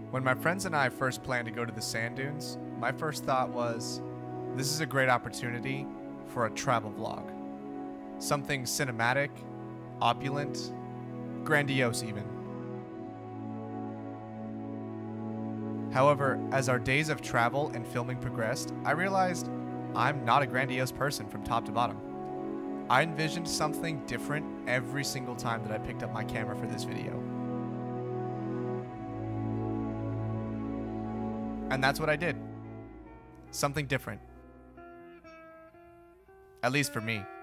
When my friends and I first planned to go to the sand dunes, my first thought was, this is a great opportunity for a travel vlog. Something cinematic, opulent, grandiose even. However, as our days of travel and filming progressed, I realized I'm not a grandiose person from top to bottom. I envisioned something different every single time that I picked up my camera for this video. And that's what I did. Something different. At least for me.